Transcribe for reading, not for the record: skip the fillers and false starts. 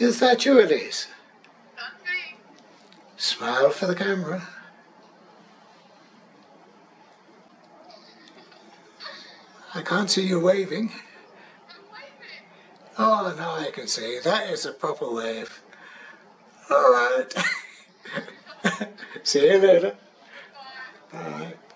Is that you, Elise? That's me. Smile for the camera. I can't see you waving. I'm waving. Oh, now I can see. That is a proper wave. All right. See you later. Bye. Bye.